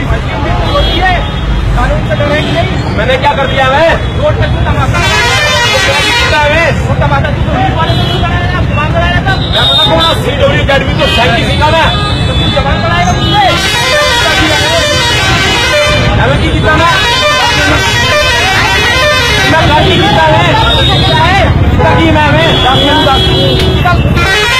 कानून से डरेंगे नहीं। मैंने क्या कर दिया मैं? रोड पर तू तमाशा वो तमाशा तू पुलिस वाले को क्यों कराया था? जबान कराया था? मैं पता कौन CW अकेडमी तो साइकिल सीखा मैं। तो तू जबान कराएगा मुझसे? हमें की जीता मैं गाड़ी जीता है। क्या है? मैं 10 मिनट